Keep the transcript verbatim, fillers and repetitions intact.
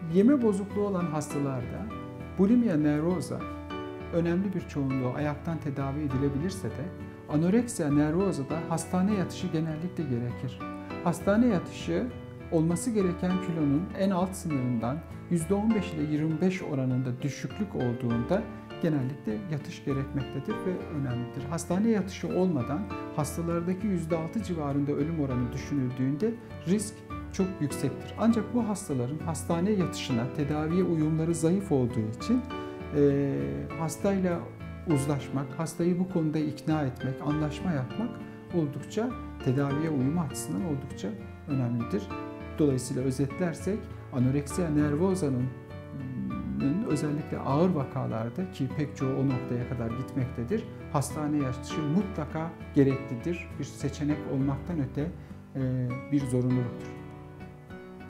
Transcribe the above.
Yeme bozukluğu olan hastalarda bulimia nervosa önemli bir çoğunluğu ayaktan tedavi edilebilirse de anoreksiya nervosa'da hastane yatışı genellikle gerekir. Hastane yatışı olması gereken kilonun en alt sınırından yüzde on beş ile yirmi beş oranında düşüklük olduğunda genellikle yatış gerekmektedir ve önemlidir. Hastane yatışı olmadan hastalardaki yüzde altı civarında ölüm oranı düşünüldüğünde risk çok yüksektir. Ancak bu hastaların hastane yatışına, tedaviye uyumları zayıf olduğu için e, hastayla uzlaşmak, hastayı bu konuda ikna etmek, anlaşma yapmak oldukça tedaviye uyum açısından oldukça önemlidir. Dolayısıyla özetlersek anoreksiya nervosa'nın özellikle ağır vakalarda ki pek çoğu o noktaya kadar gitmektedir, hastane yatışı mutlaka gereklidir. Bir seçenek olmaktan öte bir zorunluluktur.